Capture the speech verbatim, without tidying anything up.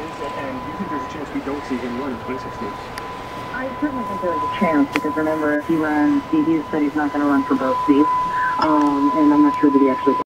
is, and do you think there's a chance we don't see him run in twenty sixteen? I certainly think there's a chance, because remember, if he runs, he said he's not going to run for both seats, um, and I'm not sure that he actually